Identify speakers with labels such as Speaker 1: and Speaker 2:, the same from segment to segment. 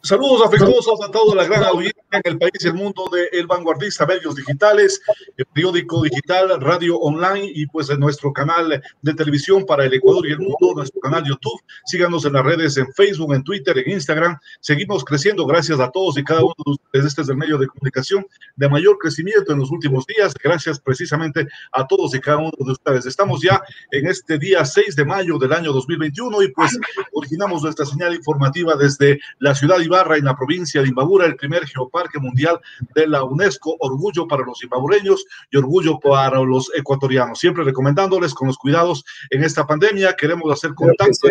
Speaker 1: Saludos afectuosos a toda la gran audiencia en el país y el mundo de El Vanguardista, medios digitales, el periódico digital, radio online y pues en nuestro canal de televisión para el Ecuador y el mundo, nuestro canal YouTube. Síganos en las redes, en Facebook, en Twitter, en Instagram. Seguimos creciendo gracias a todos y cada uno de ustedes. Este es el medio de comunicación de mayor crecimiento en los últimos días. Gracias precisamente a todos y cada uno de ustedes. Estamos ya en este día 6 de mayo del año 2021 y pues originamos nuestra señal informativa desde la ciudad de Ibarra, en la provincia de Imbabura, el primer geoparque mundial de la UNESCO. Orgullo para los imbabureños y orgullo para los ecuatorianos. Siempre recomendándoles con los cuidados en esta pandemia. Queremos hacer contacto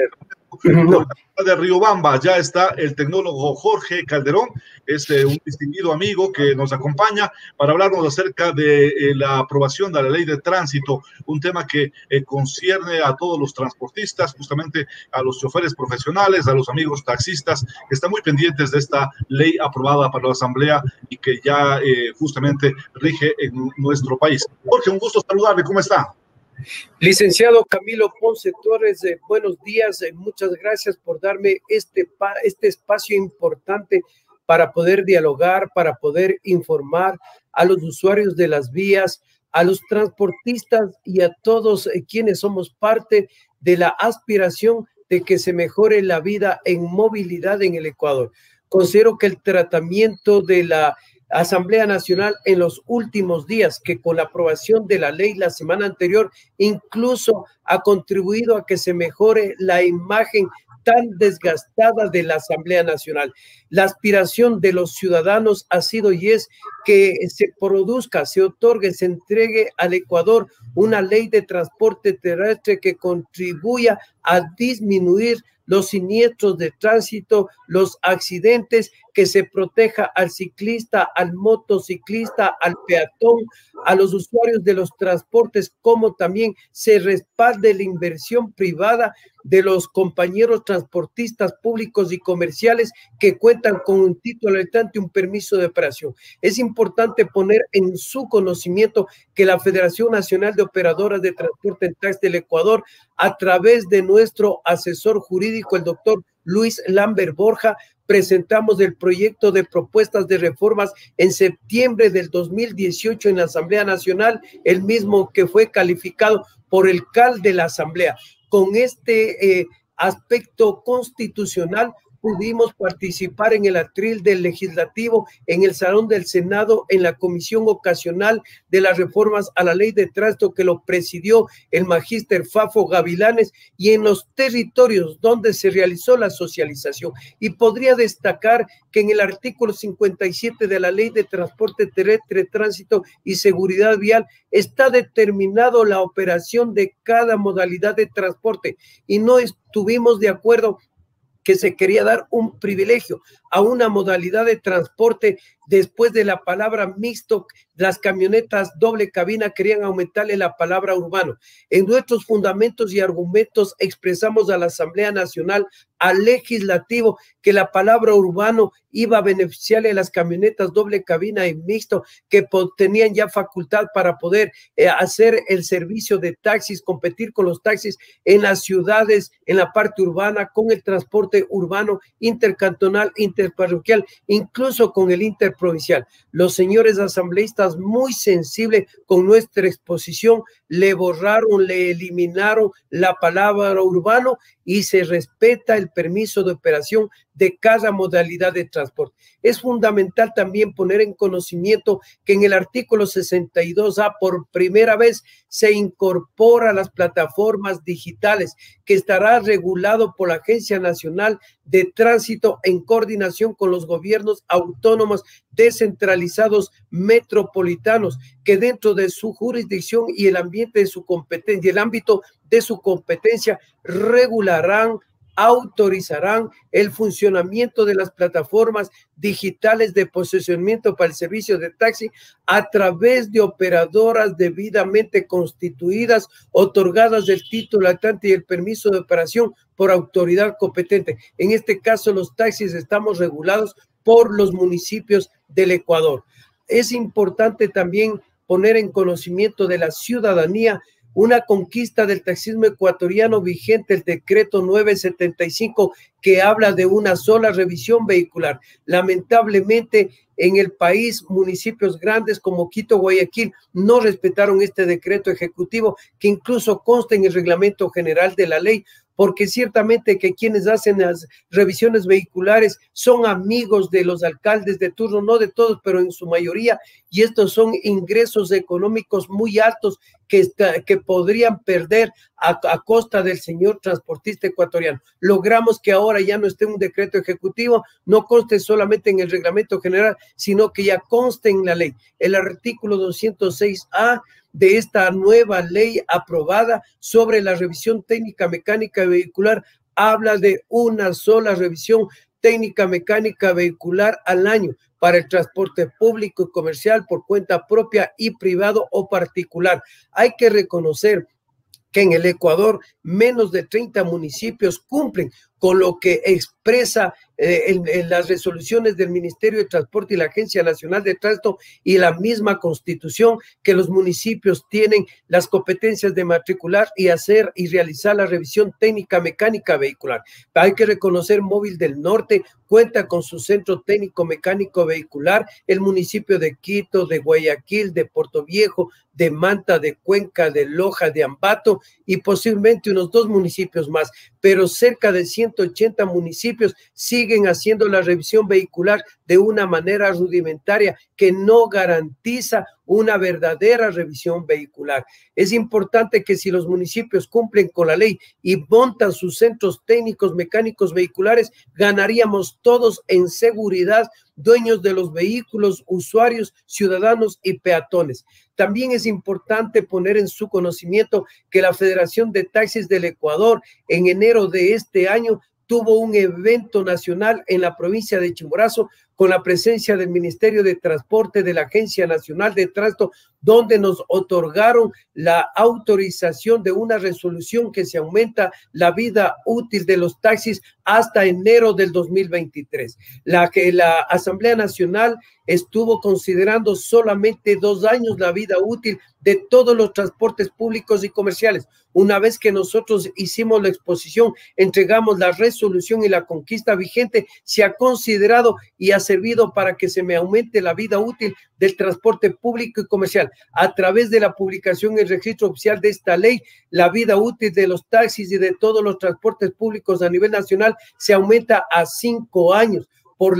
Speaker 1: de Riobamba. Ya está el tecnólogo Jorge Calderón, un distinguido amigo que nos acompaña para hablarnos acerca de la aprobación de la ley de tránsito, un tema que concierne a todos los transportistas, justamente a los choferes profesionales, a los amigos taxistas, que están muy pendientes de esta ley aprobada para la Asamblea y que ya justamente rige en nuestro país. Jorge, un gusto saludarle, ¿cómo está?
Speaker 2: Licenciado Camilo Ponce Torres, buenos días, muchas gracias por darme este espacio importante para poder dialogar, para poder informar a los usuarios de las vías, a los transportistas y a todos quienes somos parte de la aspiración de que se mejore la vida en movilidad en el Ecuador. Considero que el tratamiento de la Asamblea Nacional en los últimos días, que con la aprobación de la ley la semana anterior incluso ha contribuido a que se mejore la imagen tan desgastada de la Asamblea Nacional. La aspiración de los ciudadanos ha sido y es que se produzca, se otorgue, se entregue al Ecuador una ley de transporte terrestre que contribuya a disminuir los siniestros de tránsito, los accidentes, que se proteja al ciclista, al motociclista, al peatón, a los usuarios de los transportes, como también se respalde la inversión privada de los compañeros transportistas públicos y comerciales que cuentan con un título habilitante y un permiso de operación. Es importante poner en su conocimiento que la Federación Nacional de Operadoras de Transporte en Taxi del Ecuador, a través de nuestro asesor jurídico, el doctor Luis Lambert Borja, presentamos el proyecto de propuestas de reformas en septiembre del 2018 en la Asamblea Nacional, el mismo que fue calificado por el CAL de la Asamblea. Con este aspecto constitucional pudimos participar en el atril del Legislativo, en el Salón del Senado, en la Comisión Ocasional de las Reformas a la Ley de Tránsito que lo presidió el magíster Fafo Gavilanes, y en los territorios donde se realizó la socialización. Y podría destacar que en el artículo 57 de la Ley de Transporte Terrestre, Tránsito y Seguridad Vial está determinado la operación de cada modalidad de transporte, y no estuvimos de acuerdo que se quería dar un privilegio a una modalidad de transporte. Después de la palabra mixto, las camionetas doble cabina querían aumentarle la palabra urbano. En nuestros fundamentos y argumentos expresamos a la Asamblea Nacional, al Legislativo, que la palabra urbano iba a beneficiarle a las camionetas doble cabina y mixto, que tenían ya facultad para poder hacer el servicio de taxis, competir con los taxis en las ciudades, en la parte urbana, con el transporte urbano, intercantonal, interparroquial, incluso con el interprovincial. Los señores asambleístas, muy sensibles con nuestra exposición, le borraron, le eliminaron la palabra urbano y se respeta el permiso de operación de cada modalidad de transporte. Es fundamental también poner en conocimiento que en el artículo 62A por primera vez se incorpora las plataformas digitales, que estará regulado por la Agencia Nacional de Tránsito en coordinación con los gobiernos autónomos descentralizados metropolitanos, que dentro de su jurisdicción y el ambiente de su competencia, el ámbito de su competencia, regularán, autorizarán el funcionamiento de las plataformas digitales de posicionamiento para el servicio de taxi a través de operadoras debidamente constituidas, otorgadas el título habilitante y el permiso de operación por autoridad competente. En este caso, los taxis estamos regulados por los municipios del Ecuador. Es importante también poner en conocimiento de la ciudadanía una conquista del taxismo ecuatoriano vigente, el decreto 975, que habla de una sola revisión vehicular. Lamentablemente, en el país, municipios grandes como Quito, Guayaquil, no respetaron este decreto ejecutivo, que incluso consta en el reglamento general de la ley, porque ciertamente que quienes hacen las revisiones vehiculares son amigos de los alcaldes de turno, no de todos, pero en su mayoría, y estos son ingresos económicos muy altos que podrían perder a costa del señor transportista ecuatoriano. Logramos que ahora ya no esté un decreto ejecutivo, no conste solamente en el reglamento general, sino que ya conste en la ley. El artículo 206A de esta nueva ley aprobada sobre la revisión técnica mecánica vehicular habla de una sola revisión técnica mecánica vehicular al año para el transporte público y comercial por cuenta propia y privado o particular. Hay que reconocer que en el Ecuador menos de 30 municipios cumplen con lo que expresa en las resoluciones del Ministerio de Transporte y la Agencia Nacional de Tránsito y la misma Constitución, que los municipios tienen las competencias de matricular y hacer y realizar la revisión técnica mecánica vehicular. Hay que reconocer Móvil del Norte cuenta con su centro técnico mecánico vehicular, el municipio de Quito, de Guayaquil, de Portoviejo, de Manta, de Cuenca, de Loja, de Ambato y posiblemente unos 2 municipios más, pero cerca de 180 municipios siguen haciendo la revisión vehicular de una manera rudimentaria que no garantiza una verdadera revisión vehicular. Es importante que si los municipios cumplen con la ley y montan sus centros técnicos mecánicos vehiculares, ganaríamos todos en seguridad, dueños de los vehículos, usuarios, ciudadanos y peatones. También es importante poner en su conocimiento que la Federación de Taxis del Ecuador en enero de este año tuvo un evento nacional en la provincia de Chimborazo con la presencia del Ministerio de Transporte, de la Agencia Nacional de Tránsito, donde nos otorgaron la autorización de una resolución que se aumenta la vida útil de los taxis hasta enero del 2023. La Asamblea Nacional estuvo considerando solamente 2 años la vida útil de todos los transportes públicos y comerciales. Una vez que nosotros hicimos la exposición, entregamos la resolución y la conquista vigente, se ha considerado y ha servido para que se me aumente la vida útil del transporte público y comercial. A través de la publicación en el registro oficial de esta ley, la vida útil de los taxis y de todos los transportes públicos a nivel nacional se aumenta a 5 años.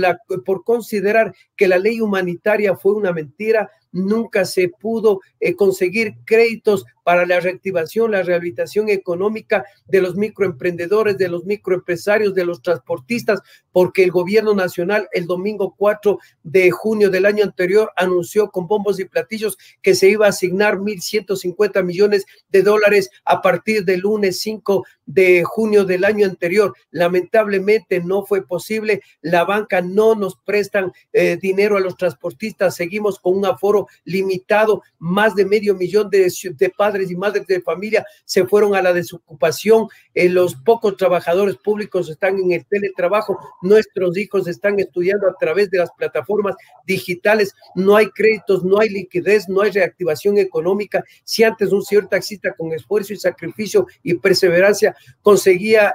Speaker 2: Por considerar que la ley humanitaria fue una mentira, nunca se pudo conseguir créditos para la reactivación, la rehabilitación económica de los microemprendedores, de los microempresarios, de los transportistas, porque el gobierno nacional el domingo 4 de junio del año anterior anunció con bombos y platillos que se iba a asignar 1.150 millones de dólares a partir del lunes 5 de junio del año anterior. Lamentablemente no fue posible, la banca no nos prestan dinero a los transportistas, seguimos con un aforo limitado, más de 500,000 de padres y madres de familia se fueron a la desocupación, los pocos trabajadores públicos están en el teletrabajo, nuestros hijos están estudiando a través de las plataformas digitales, no hay créditos, no hay liquidez, no hay reactivación económica. Si antes un señor taxista con esfuerzo y sacrificio y perseverancia conseguía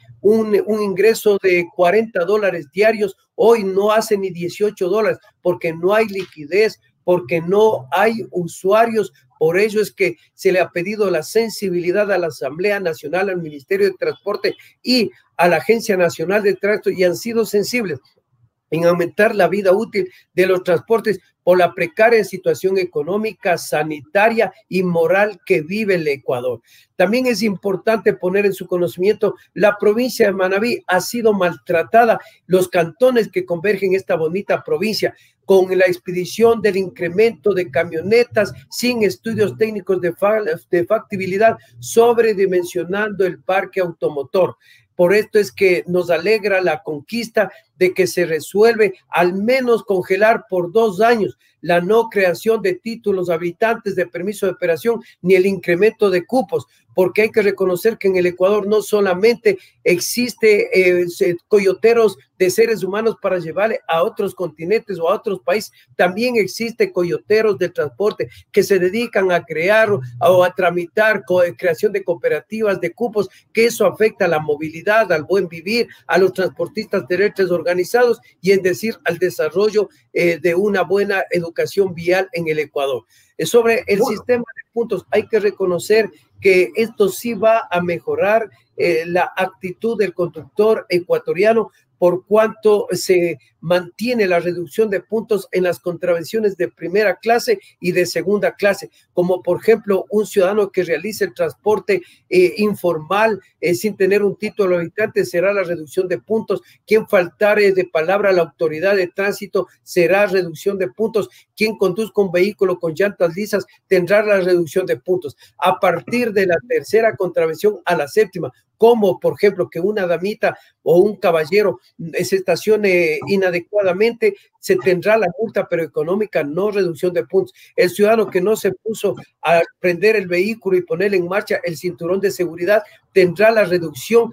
Speaker 2: un ingreso de $40 diarios, hoy no hace ni $18 porque no hay liquidez, porque no hay usuarios. Por ello es que se le ha pedido la sensibilidad a la Asamblea Nacional, al Ministerio de Transporte y a la Agencia Nacional de Tránsito, y han sido sensibles en aumentar la vida útil de los transportes por la precaria situación económica, sanitaria y moral que vive el Ecuador. También es importante poner en su conocimiento, la provincia de Manabí ha sido maltratada, los cantones que convergen esta bonita provincia, con la expedición del incremento de camionetas sin estudios técnicos de factibilidad, sobredimensionando el parque automotor. Por esto es que nos alegra la conquista de que se resuelve al menos congelar por 2 años la no creación de títulos habilitantes de permiso de operación ni el incremento de cupos, porque hay que reconocer que en el Ecuador no solamente existe coyoteros de seres humanos para llevarle a otros continentes o a otros países, también existe coyoteros de transporte que se dedican a crear o a tramitar creación de cooperativas de cupos, que eso afecta a la movilidad, al buen vivir, a los transportistas terrestres organizados y en decir al desarrollo de una buena educación vial en el Ecuador. Sobre el sistema de puntos, hay que reconocer que esto sí va a mejorar la actitud del conductor ecuatoriano, por cuanto se mantiene la reducción de puntos en las contravenciones de primera clase y de segunda clase, como por ejemplo un ciudadano que realice el transporte informal sin tener un título habilitante será la reducción de puntos. Quien faltare de palabra a la autoridad de tránsito será reducción de puntos. Quien conduzca un vehículo con llantas lisas tendrá la reducción de puntos. A partir de la tercera contravención a la séptima, como por ejemplo que una damita o un caballero se estacione inadecuadamente, se tendrá la multa, pero económica, no reducción de puntos. El ciudadano que no se puso a prender el vehículo y poner en marcha el cinturón de seguridad tendrá la reducción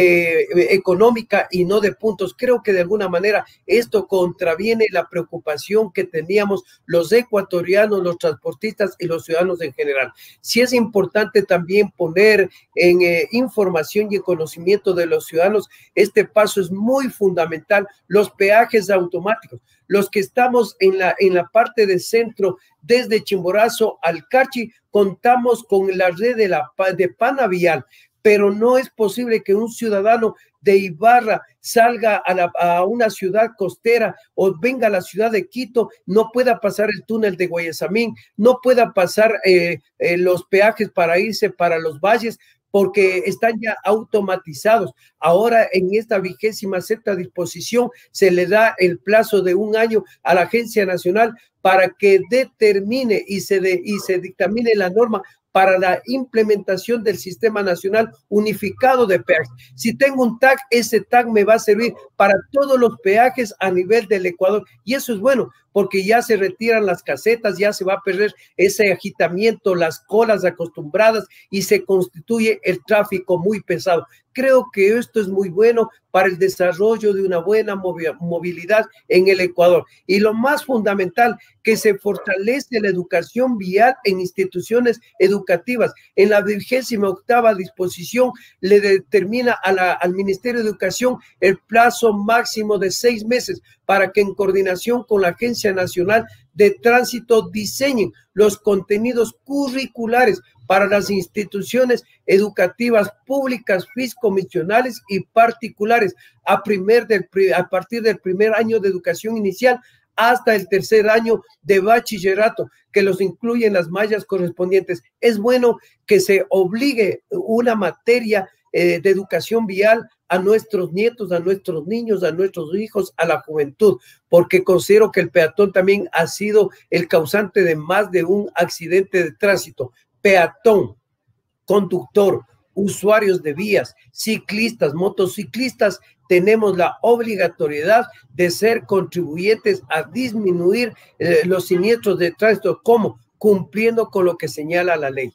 Speaker 2: económica y no de puntos. Creo que de alguna manera esto contraviene la preocupación que teníamos los ecuatorianos, los transportistas y los ciudadanos en general. Sí es importante también poner en información y en conocimiento de los ciudadanos, este paso es muy fundamental, los peajes automáticos. Los que estamos en la parte de centro, desde Chimborazo al Carchi, contamos con la red de Panavial, pero no es posible que un ciudadano de Ibarra salga a una ciudad costera o venga a la ciudad de Quito, no pueda pasar el túnel de Guayasamín, no pueda pasar los peajes para irse para los valles, porque están ya automatizados. Ahora, en esta 27ª disposición, se le da el plazo de 1 año a la Agencia Nacional para que determine y se dictamine la norma para la implementación del Sistema Nacional Unificado de Peajes. Si tengo un tag, ese tag me va a servir para todos los peajes a nivel del Ecuador, y eso es bueno, porque ya se retiran las casetas, ya se va a perder ese agitamiento, las colas acostumbradas, y se constituye el tráfico muy pesado. Creo que esto es muy bueno para el desarrollo de una buena movilidad en el Ecuador. Y lo más fundamental, que se fortalece la educación vial en instituciones educativas. En la 28ª disposición le determina al Ministerio de Educación el plazo máximo de 6 meses para que en coordinación con la Agencia Nacional de Tránsito diseñen los contenidos curriculares para las instituciones educativas públicas, fiscomisionales y particulares a partir del primer año de educación inicial hasta el tercer año de bachillerato, que los incluye en las mallas correspondientes. Es bueno que se obligue una materia de educación vial a nuestros nietos, a nuestros niños, a nuestros hijos, a la juventud, porque considero que el peatón también ha sido el causante de más de un accidente de tránsito. Peatón, conductor, usuarios de vías, ciclistas, motociclistas, tenemos la obligatoriedad de ser contribuyentes a disminuir los siniestros de tránsito, como cumpliendo con lo que señala la ley.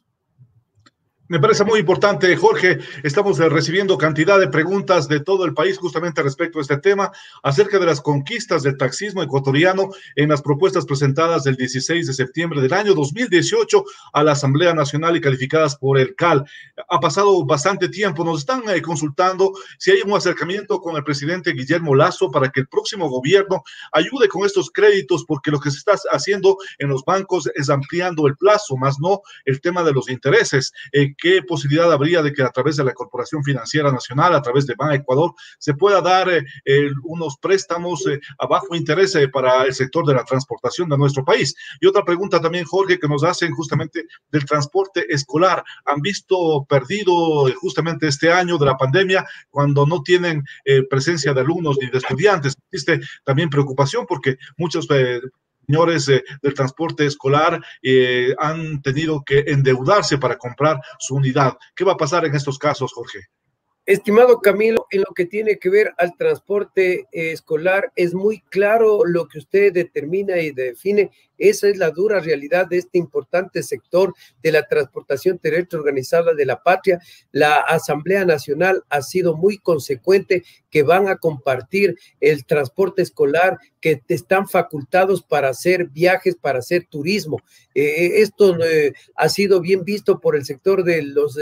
Speaker 1: Me parece muy importante, Jorge. Estamos recibiendo cantidad de preguntas de todo el país justamente respecto a este tema, acerca de las conquistas del taxismo ecuatoriano en las propuestas presentadas del 16 de septiembre del año 2018 a la Asamblea Nacional y calificadas por el CAL. Ha pasado bastante tiempo. Nos están consultando si hay un acercamiento con el presidente Guillermo Lasso para que el próximo gobierno ayude con estos créditos, porque lo que se está haciendo en los bancos es ampliando el plazo, más no el tema de los intereses. ¿Qué posibilidad habría de que a través de la Corporación Financiera Nacional, a través de Ban Ecuador, se pueda dar unos préstamos a bajo interés para el sector de la transportación de nuestro país? Y otra pregunta también, Jorge, que nos hacen justamente del transporte escolar. Han visto perdido justamente este año de la pandemia, cuando no tienen presencia de alumnos ni de estudiantes. Existe también preocupación porque muchos señores del transporte escolar han tenido que endeudarse para comprar su unidad. ¿Qué va a pasar en estos casos, Jorge?
Speaker 2: Estimado Camilo, en lo que tiene que ver al transporte escolar, es muy claro lo que usted determina y define. Esa es la dura realidad de este importante sector de la transportación terrestre organizada de la patria. La Asamblea Nacional ha sido muy consecuente que van a compartir el transporte escolar, que están facultados para hacer viajes, para hacer turismo. Esto ha sido bien visto por el sector de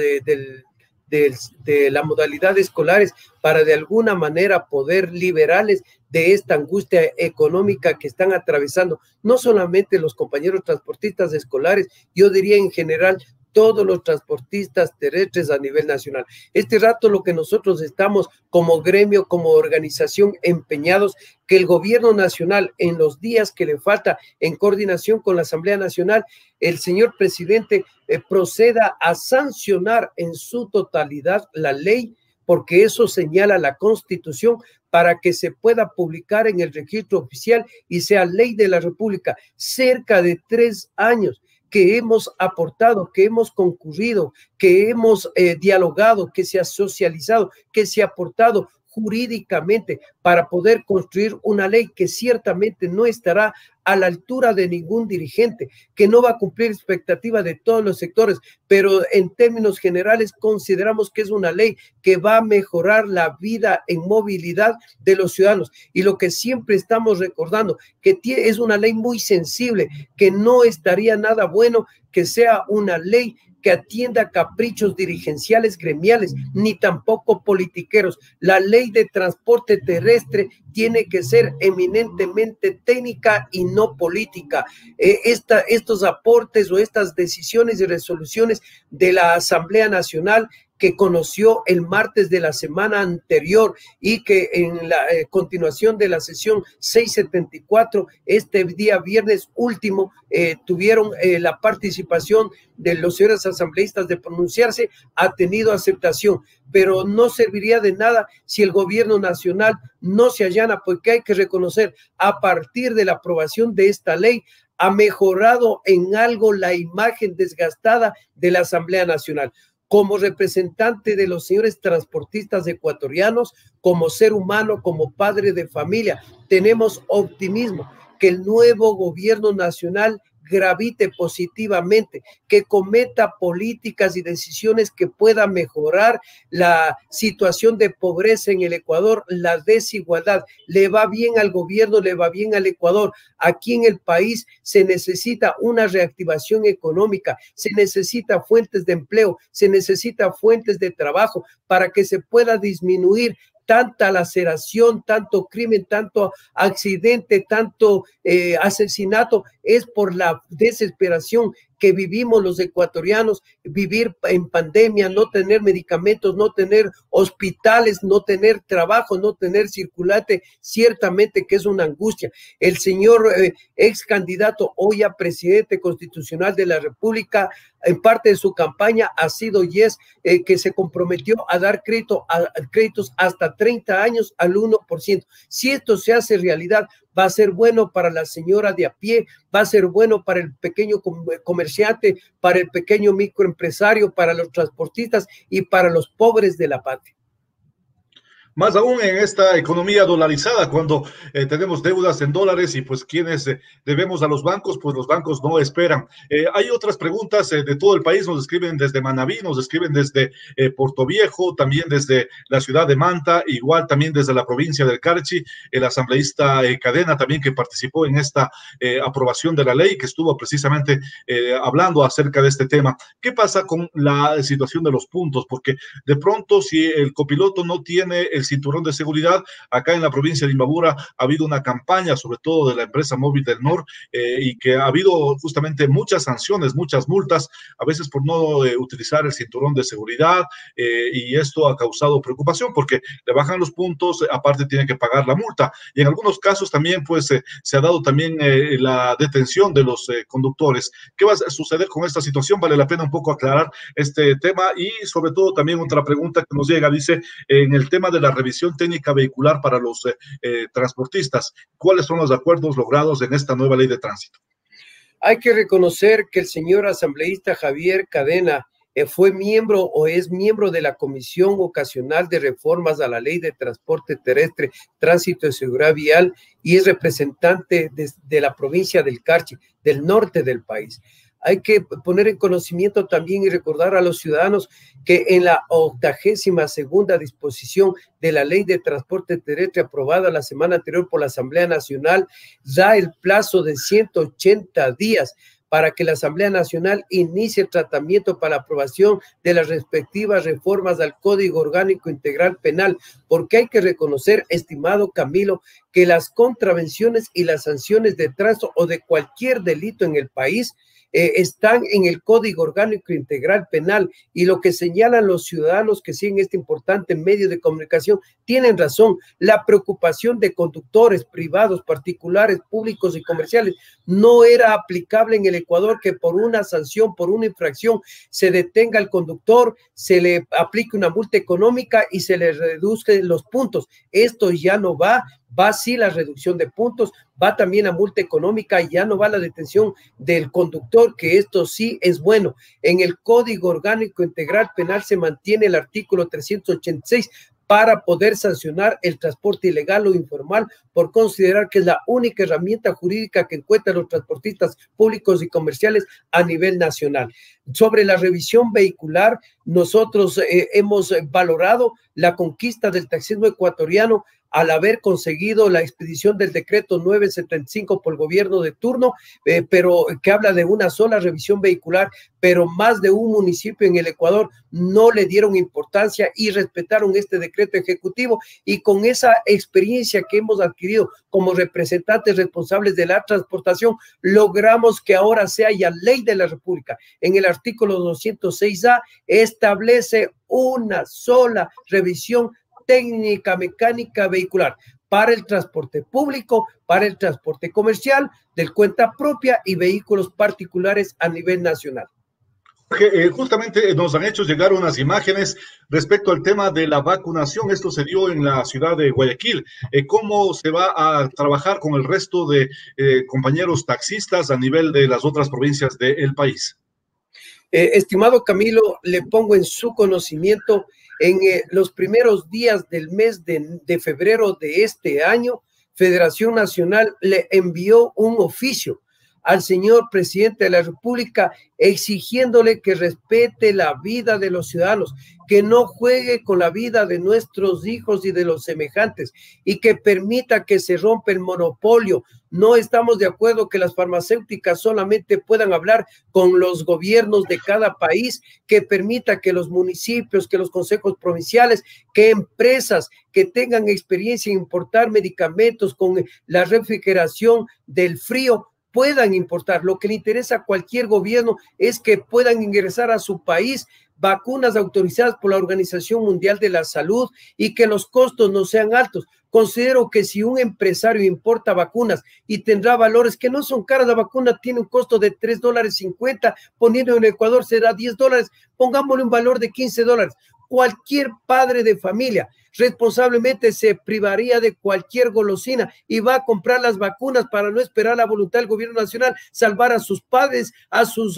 Speaker 2: de la modalidad escolares para de alguna manera poder liberarles de esta angustia económica que están atravesando, no solamente los compañeros transportistas escolares, yo diría en general todos los transportistas terrestres a nivel nacional. Este rato lo que nosotros estamos como gremio, como organización empeñados, que el gobierno nacional en los días que le falta, en coordinación con la Asamblea Nacional, el señor presidente proceda a sancionar en su totalidad la ley, porque eso señala la Constitución, para que se pueda publicar en el registro oficial y sea ley de la República. Cerca de 3 años que hemos aportado, que hemos concurrido, que hemos dialogado, que se ha socializado, que se ha aportado jurídicamente para poder construir una ley que ciertamente no estará a la altura de ningún dirigente, que no va a cumplir expectativas de todos los sectores, pero en términos generales consideramos que es una ley que va a mejorar la vida en movilidad de los ciudadanos. Y lo que siempre estamos recordando, que es una ley muy sensible, que no estaría nada bueno que sea una ley que atienda caprichos dirigenciales gremiales, ni tampoco politiqueros. La ley de transporte terrestre tiene que ser eminentemente técnica y no política. Estos aportes o estas decisiones y resoluciones de la Asamblea Nacional que conoció el martes de la semana anterior y que en la continuación de la sesión 674, este día viernes último, tuvieron la participación de los señores asambleístas de pronunciarse, ha tenido aceptación, pero no serviría de nada si el gobierno nacional no se allana, porque hay que reconocer, a partir de la aprobación de esta ley, ha mejorado en algo la imagen desgastada de la Asamblea Nacional. Como representante de los señores transportistas ecuatorianos, como ser humano, como padre de familia, tenemos optimismo que el nuevo gobierno nacional gravite positivamente, que cometa políticas y decisiones que puedan mejorar la situación de pobreza en el Ecuador, la desigualdad. Le va bien al gobierno, le va bien al Ecuador. Aquí en el país se necesita una reactivación económica, se necesita fuentes de empleo, se necesita fuentes de trabajo para que se pueda disminuir tanta laceración, tanto crimen, tanto accidente, tanto asesinato. Es por la desesperación que vivimos los ecuatorianos, vivir en pandemia, no tener medicamentos, no tener hospitales, no tener trabajo, no tener circulante, ciertamente que es una angustia. El señor ex candidato, hoy a presidente constitucional de la República, en parte de su campaña ha sido que se comprometió a dar créditos hasta 30 años al 1%. Si esto se hace realidad, va a ser bueno para la señora de a pie, va a ser bueno para el pequeño comerciante, para el pequeño microempresario, para los transportistas y para los pobres de la patria.
Speaker 1: Más aún en esta economía dolarizada, cuando tenemos deudas en dólares y pues quienes debemos a los bancos, pues los bancos no esperan. Hay otras preguntas de todo el país, nos escriben desde Manabí, nos escriben desde Puerto Viejo, también desde la ciudad de Manta, igual también desde la provincia del Carchi, el asambleísta Cadena también que participó en esta aprobación de la ley, que estuvo precisamente hablando acerca de este tema. ¿Qué pasa con la situación de los puntos? Porque de pronto si el copiloto no tiene el cinturón de seguridad, acá en la provincia de Imbabura ha habido una campaña, sobre todo de la empresa Móvil del Nor, y que ha habido justamente muchas sanciones, muchas multas, a veces por no utilizar el cinturón de seguridad, y esto ha causado preocupación porque le bajan los puntos, aparte tiene que pagar la multa, y en algunos casos también pues se ha dado también la detención de los conductores. ¿Qué va a suceder con esta situación? Vale la pena un poco aclarar este tema, y sobre todo también otra pregunta que nos llega, dice, en el tema de la revisión técnica vehicular para los transportistas, ¿cuáles son los acuerdos logrados en esta nueva ley de tránsito?
Speaker 2: Hay que reconocer que el señor asambleísta Javier Cadena fue miembro o es miembro de la Comisión Ocasional de Reformas a la Ley de Transporte Terrestre, Tránsito y Seguridad Vial, y es representante de la provincia del Carchi, del norte del país. Hay que poner en conocimiento también y recordar a los ciudadanos que en la 82ª disposición de la Ley de Transporte Terrestre aprobada la semana anterior por la Asamblea Nacional, da el plazo de 180 días para que la Asamblea Nacional inicie el tratamiento para la aprobación de las respectivas reformas al Código Orgánico Integral Penal, porque hay que reconocer, estimado Camilo, que las contravenciones y las sanciones de tránsito o de cualquier delito en el país están en el Código Orgánico Integral Penal, y lo que señalan los ciudadanos que siguen este importante medio de comunicación tienen razón. La preocupación de conductores privados, particulares, públicos y comerciales no era aplicable en el Ecuador, que por una sanción, por una infracción, se detenga al conductor, se le aplique una multa económica y se le reduzcan los puntos. Esto ya no va. Va sí la reducción de puntos, va también la multa económica, y ya no va la detención del conductor, que esto sí es bueno. En el Código Orgánico Integral Penal se mantiene el artículo 386 para poder sancionar el transporte ilegal o informal, por considerar que es la única herramienta jurídica que encuentran los transportistas públicos y comerciales a nivel nacional. Sobre la revisión vehicular, nosotros hemos valorado la conquista del taxismo ecuatoriano al haber conseguido la expedición del decreto 975 por el gobierno de turno, pero que habla de una sola revisión vehicular, pero más de un municipio en el Ecuador no le dieron importancia y respetaron este decreto ejecutivo, y con esa experiencia que hemos adquirido como representantes responsables de la transportación, logramos que ahora sea ya ley de la República. En el artículo 206A establece una sola revisión técnica mecánica vehicular para el transporte público, para el transporte comercial, del cuenta propia y vehículos particulares a nivel nacional.
Speaker 1: Justamente nos han hecho llegar unas imágenes respecto al tema de la vacunación. Esto se dio en la ciudad de Guayaquil. ¿Cómo se va a trabajar con el resto de compañeros taxistas a nivel de las otras provincias del país?
Speaker 2: Estimado Camilo, le pongo en su conocimiento, en los primeros días del mes de febrero de este año, Federación Nacional le envió un oficio al señor presidente de la República exigiéndole que respete la vida de los ciudadanos, que no juegue con la vida de nuestros hijos y de los semejantes, y que permita que se rompa el monopolio. No estamos de acuerdo que las farmacéuticas solamente puedan hablar con los gobiernos de cada país, que permita que los municipios, que los consejos provinciales, que empresas que tengan experiencia en importar medicamentos con la refrigeración del frío puedan importar. Lo que le interesa a cualquier gobierno es que puedan ingresar a su país vacunas autorizadas por la Organización Mundial de la Salud y que los costos no sean altos. Considero que si un empresario importa vacunas y tendrá valores que no son caras, la vacuna tiene un costo de $3.50, poniendo en Ecuador será $10, pongámosle un valor de $15. Cualquier padre de familia responsablemente se privaría de cualquier golosina y va a comprar las vacunas para no esperar la voluntad del gobierno nacional, salvar a sus padres, a sus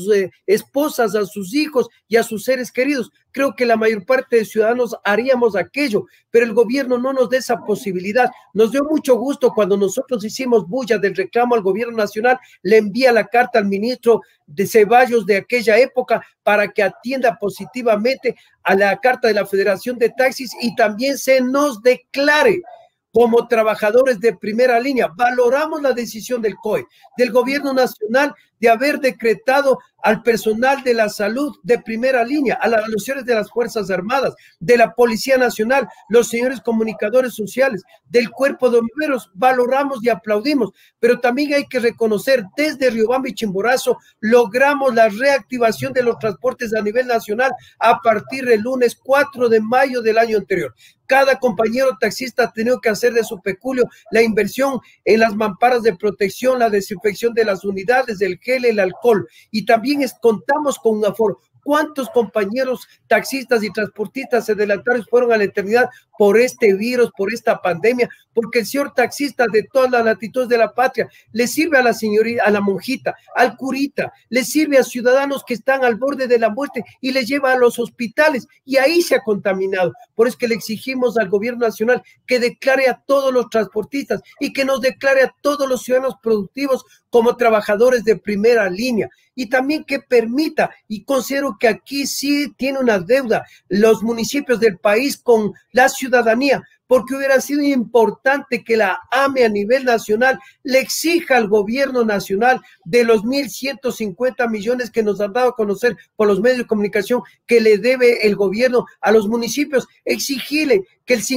Speaker 2: esposas, a sus hijos y a sus seres queridos. Creo que la mayor parte de ciudadanos haríamos aquello, pero el gobierno no nos da esa posibilidad. Nos dio mucho gusto cuando nosotros hicimos bulla del reclamo al gobierno nacional, le envía la carta al ministro de Ceballos de aquella época para que atienda positivamente a la carta de la Federación de Taxis y también se nos declare como trabajadores de primera línea. Valoramos la decisión del COE, del gobierno nacional, de haber decretado al personal de la salud de primera línea, a las señores de las Fuerzas Armadas, de la Policía Nacional, los señores comunicadores sociales, del Cuerpo de Bomberos. Valoramos y aplaudimos, pero también hay que reconocer, desde Riobamba y Chimborazo logramos la reactivación de los transportes a nivel nacional a partir del lunes 4 de mayo del año anterior. Cada compañero taxista ha tenido que hacer de su peculio la inversión en las mamparas de protección, la desinfección de las unidades, del gel, el alcohol, y también contamos con un aforo. cuántos compañeros taxistas y transportistas se adelantaron y fueron a la eternidad por este virus, por esta pandemia, porque el señor taxista de todas las latitudes de la patria le sirve a la señorita, a la monjita, al curita, le sirve a ciudadanos que están al borde de la muerte y les lleva a los hospitales, y ahí se ha contaminado. Por eso es que le exigimos al gobierno nacional que declare a todos los transportistas y que nos declare a todos los ciudadanos productivos como trabajadores de primera línea, y también que permita, y considero que aquí sí tiene una deuda los municipios del país con la ciudadanía, porque hubiera sido importante que la AME a nivel nacional le exija al gobierno nacional de los 1.150 millones que nos han dado a conocer por los medios de comunicación que le debe el gobierno a los municipios, exigirle que el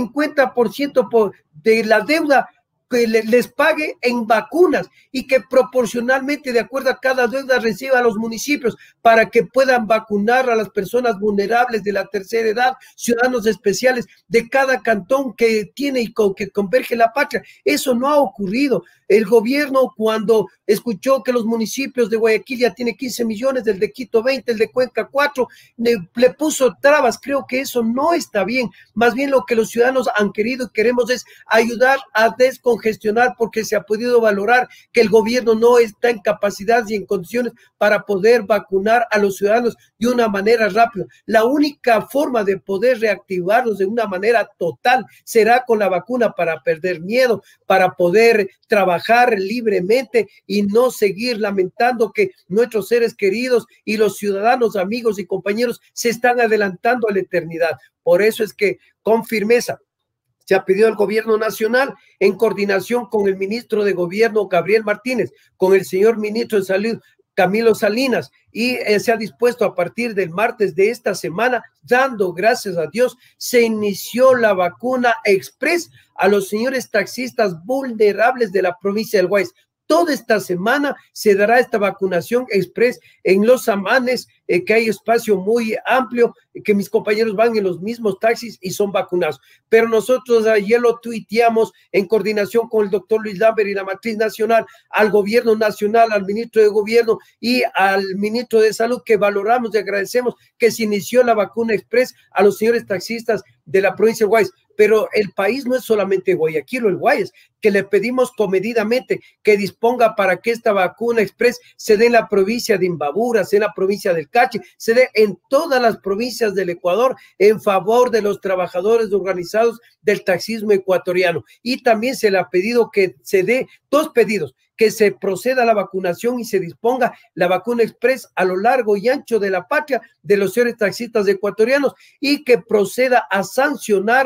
Speaker 2: 50% de la deuda que les pague en vacunas y que proporcionalmente, de acuerdo a cada deuda, reciba a los municipios para que puedan vacunar a las personas vulnerables de la tercera edad, ciudadanos especiales de cada cantón que tiene y con que converge la patria. Eso no ha ocurrido. El gobierno, cuando escuchó que los municipios de Guayaquil ya tiene 15 millones, el de Quito 20, el de Cuenca 4, le puso trabas. Creo que eso no está bien. Más bien lo que los ciudadanos han querido y queremos es ayudar a descongestionar, porque se ha podido valorar que el gobierno no está en capacidad y en condiciones para poder vacunar a los ciudadanos de una manera rápida. La única forma de poder reactivarlos de una manera total será con la vacuna, para perder miedo, para poder trabajar libremente y no seguir lamentando que nuestros seres queridos y los ciudadanos, amigos y compañeros se están adelantando a la eternidad. Por eso es que con firmeza se ha pedido al gobierno nacional, en coordinación con el ministro de Gobierno, Gabriel Martínez, con el señor ministro de Salud, Camilo Salinas, y se ha dispuesto a partir del martes de esta semana, dando gracias a Dios, se inició la vacuna express a los señores taxistas vulnerables de la provincia del Guayas. Toda esta semana se dará esta vacunación express en Los Amanes, que hay espacio muy amplio, que mis compañeros van en los mismos taxis y son vacunados. Pero nosotros ayer lo tuiteamos en coordinación con el doctor Luis Lambert y la Matriz Nacional, al gobierno nacional, al ministro de Gobierno y al ministro de Salud, que valoramos y agradecemos que se inició la vacuna express a los señores taxistas de la provincia de Guayas. Pero el país no es solamente Guayaquil o el Guayas, que le pedimos comedidamente que disponga para que esta vacuna express se dé en la provincia de Imbabura, se dé en la provincia del Cachi, se dé en todas las provincias del Ecuador en favor de los trabajadores organizados del taxismo ecuatoriano. Y también se le ha pedido que se dé dos pedidos: que se proceda a la vacunación y se disponga la vacuna express a lo largo y ancho de la patria de los señores taxistas ecuatorianos, y que proceda a sancionar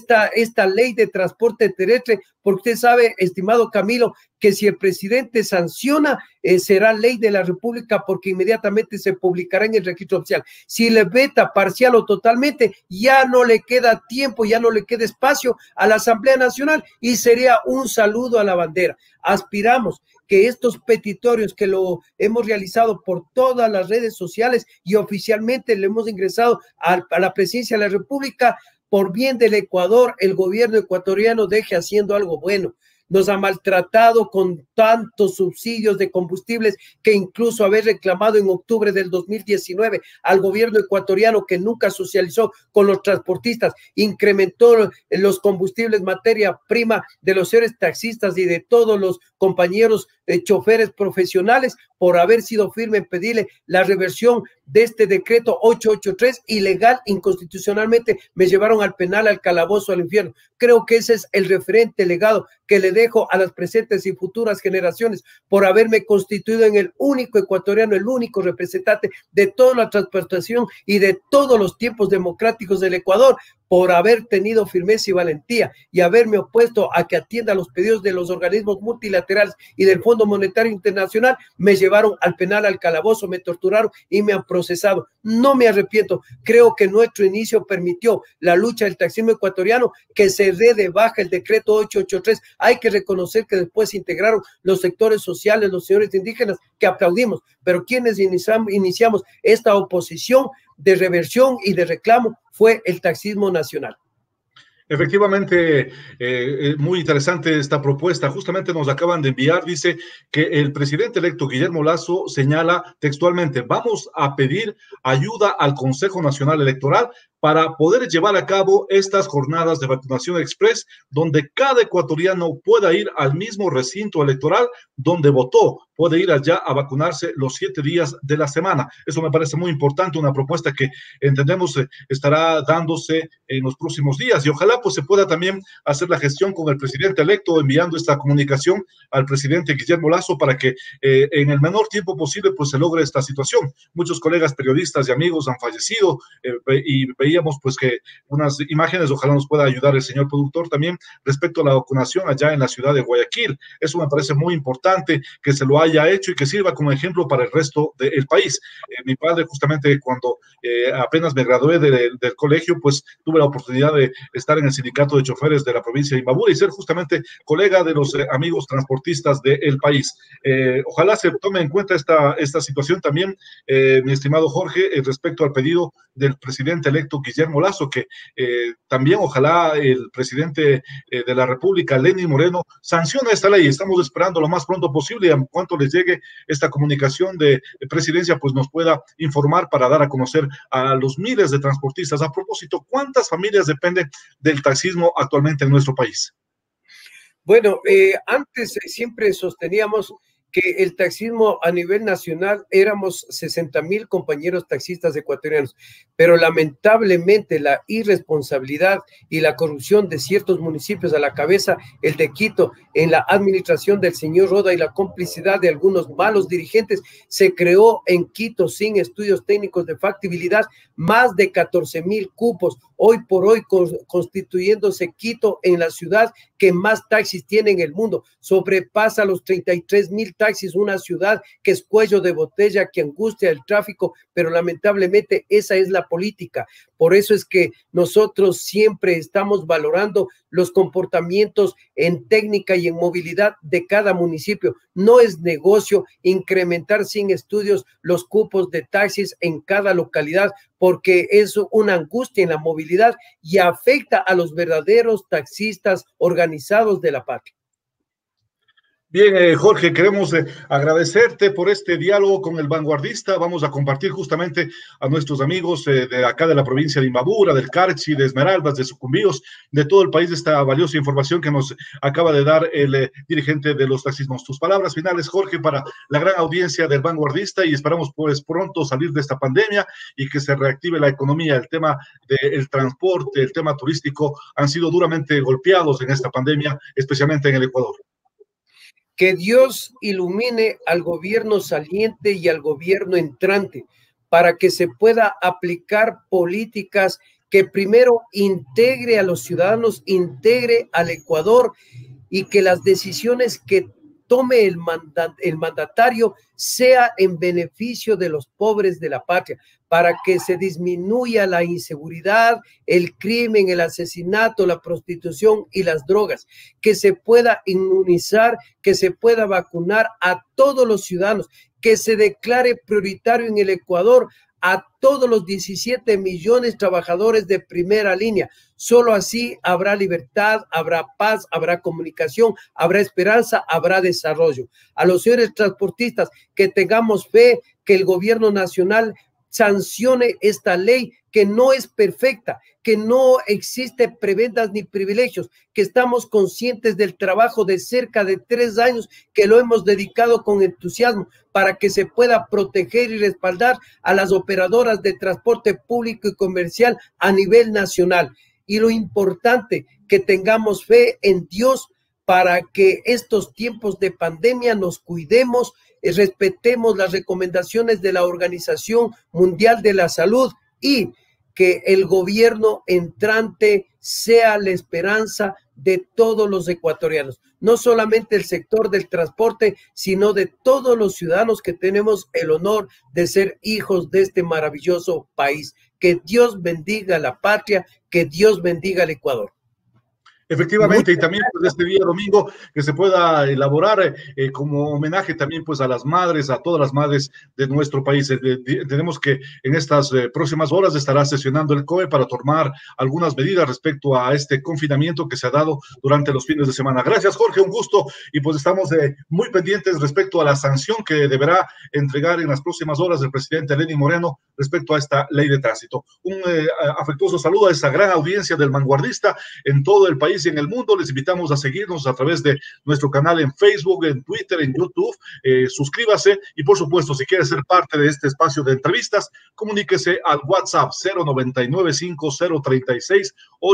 Speaker 2: esta ley de transporte terrestre, porque usted sabe, estimado Camilo, que si el presidente sanciona, será ley de la República, porque inmediatamente se publicará en el registro oficial. Si le veta parcial o totalmente, ya no le queda tiempo, ya no le queda espacio a la Asamblea Nacional, y sería un saludo a la bandera. Aspiramos que estos petitorios, que lo hemos realizado por todas las redes sociales y oficialmente le hemos ingresado a la presidencia de la República, por bien del Ecuador, el gobierno ecuatoriano deje haciendo algo bueno. Nos ha maltratado con tantos subsidios de combustibles, que incluso haber reclamado en octubre del 2019 al gobierno ecuatoriano, que nunca socializó con los transportistas, incrementó los combustibles, materia prima de los señores taxistas y de todos los compañeros choferes profesionales, por haber sido firme en pedirle la reversión de este decreto 883, ilegal, inconstitucionalmente. Me llevaron al penal, al calabozo, al infierno. Creo que ese es el referente legado que le dejo a las presentes y futuras generaciones, por haberme constituido en el único ecuatoriano, el único representante de toda la transportación y de todos los tiempos democráticos del Ecuador, por haber tenido firmeza y valentía y haberme opuesto a que atienda los pedidos de los organismos multilaterales y del Fondo Monetario Internacional. Me llevaron al penal, al calabozo, me torturaron y me han procesado. No me arrepiento. Creo que nuestro inicio permitió la lucha del taxismo ecuatoriano, que se dé de baja el decreto 883. Hay que reconocer que después se integraron los sectores sociales, los señores indígenas, que aplaudimos, pero quienes iniciamos esta oposición de reversión y de reclamo fue el taxismo nacional.
Speaker 1: Efectivamente, muy interesante esta propuesta. Justamente nos acaban de enviar, dice que el presidente electo Guillermo Lasso señala textualmente, vamos a pedir ayuda al Consejo Nacional Electoral para poder llevar a cabo estas jornadas de vacunación express, donde cada ecuatoriano pueda ir al mismo recinto electoral donde votó, puede ir allá a vacunarse los 7 días de la semana. Eso me parece muy importante, una propuesta que entendemos estará dándose en los próximos días y ojalá pues se pueda también hacer la gestión con el presidente electo, enviando esta comunicación al presidente Guillermo Lasso para que en el menor tiempo posible pues se logre esta situación. Muchos colegas periodistas y amigos han fallecido y veíamos pues que unas imágenes, ojalá nos pueda ayudar el señor productor también respecto a la vacunación allá en la ciudad de Guayaquil. Eso me parece muy importante que se lo haya hecho y que sirva como ejemplo para el resto del país. Mi padre justamente cuando apenas me gradué del colegio, pues tuve la oportunidad de estar en el sindicato de choferes de la provincia de Imbabura y ser justamente colega de los amigos transportistas del país. Ojalá se tome en cuenta esta situación también, mi estimado Jorge, respecto al pedido del presidente electo Guillermo Lasso, que también ojalá el presidente de la República, Lenín Moreno, sancione esta ley. Estamos esperando lo más pronto posible y en cuanto les llegue esta comunicación de presidencia, pues nos pueda informar para dar a conocer a los miles de transportistas. A propósito, ¿cuántas familias dependen del taxismo actualmente en nuestro país?
Speaker 2: Bueno, antes siempre sosteníamos que el taxismo a nivel nacional éramos 60,000 compañeros taxistas ecuatorianos, pero lamentablemente la irresponsabilidad y la corrupción de ciertos municipios, a la cabeza el de Quito, en la administración del señor Roda y la complicidad de algunos malos dirigentes, se creó en Quito, sin estudios técnicos de factibilidad, más de 14,000 cupos, hoy por hoy constituyéndose Quito en la ciudad que más taxis tiene en el mundo, sobrepasa los 33,000 taxis, una ciudad que es cuello de botella, que angustia el tráfico, pero lamentablemente esa es la política. Por eso es que nosotros siempre estamos valorando los comportamientos en técnica y en movilidad de cada municipio. No es negocio incrementar sin estudios los cupos de taxis en cada localidad, porque es una angustia en la movilidad y afecta a los verdaderos taxistas organizados de la patria.
Speaker 1: Bien, Jorge, queremos agradecerte por este diálogo con el vanguardista. Vamos a compartir justamente a nuestros amigos de acá de la provincia de Imbabura, del Carchi, de Esmeraldas, de Sucumbíos, de todo el país, esta valiosa información que nos acaba de dar el dirigente de los taxismos. Tus palabras finales, Jorge, para la gran audiencia del vanguardista y esperamos pues pronto salir de esta pandemia y que se reactive la economía. El tema del transporte, el tema turístico han sido duramente golpeados en esta pandemia, especialmente en el Ecuador.
Speaker 2: Que Dios ilumine al gobierno saliente y al gobierno entrante para que se pueda aplicar políticas que primero integre a los ciudadanos, integre al Ecuador y que las decisiones que tome el mandatario sea en beneficio de los pobres de la patria, para que se disminuya la inseguridad, el crimen, el asesinato, la prostitución y las drogas, que se pueda inmunizar, que se pueda vacunar a todos los ciudadanos, que se declare prioritario en el Ecuador a todos los 17 millones de trabajadores de primera línea. Solo así habrá libertad, habrá paz, habrá comunicación, habrá esperanza, habrá desarrollo. A los señores transportistas, que tengamos fe que el gobierno nacional sancione esta ley que no es perfecta, que no existe prebendas ni privilegios, que estamos conscientes del trabajo de cerca de 3 años que lo hemos dedicado con entusiasmo para que se pueda proteger y respaldar a las operadoras de transporte público y comercial a nivel nacional. Y lo importante, que tengamos fe en Dios para que estos tiempos de pandemia nos cuidemos, respetemos las recomendaciones de la Organización Mundial de la Salud y que el gobierno entrante sea la esperanza de todos los ecuatorianos, no solamente el sector del transporte, sino de todos los ciudadanos que tenemos el honor de ser hijos de este maravilloso país. Que Dios bendiga la patria, que Dios bendiga el Ecuador.
Speaker 1: Efectivamente, y también pues, este día domingo que se pueda elaborar como homenaje también pues a las madres, a todas las madres de nuestro país. Tenemos que en estas próximas horas estará sesionando el COE para tomar algunas medidas respecto a este confinamiento que se ha dado durante los fines de semana. Gracias, Jorge, un gusto, y pues estamos muy pendientes respecto a la sanción que deberá entregar en las próximas horas el presidente Lenín Moreno respecto a esta ley de tránsito. Un afectuoso saludo a esa gran audiencia del Vanguardista en todo el país y en el mundo. Les invitamos a seguirnos a través de nuestro canal en Facebook, en Twitter, en YouTube. Suscríbase y, por supuesto, si quiere ser parte de este espacio de entrevistas, comuníquese al WhatsApp 099-5036-886,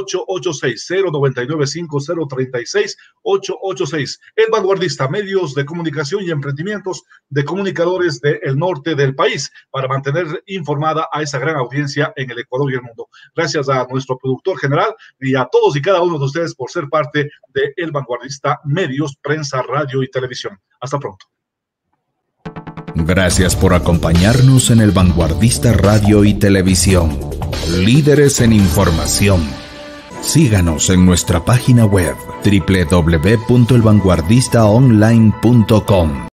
Speaker 1: 099-5036-886. El Vanguardista, medios de comunicación y emprendimientos de comunicadores del norte del país, para mantener informada a esa gran audiencia en el Ecuador y el mundo. Gracias a nuestro productor general y a todos y cada uno de ustedes por ser parte de El Vanguardista, medios, prensa, radio y televisión. Hasta pronto.
Speaker 3: Gracias por acompañarnos en El Vanguardista Radio y Televisión. Líderes en información. Síganos en nuestra página web www.elvanguardistaonline.com.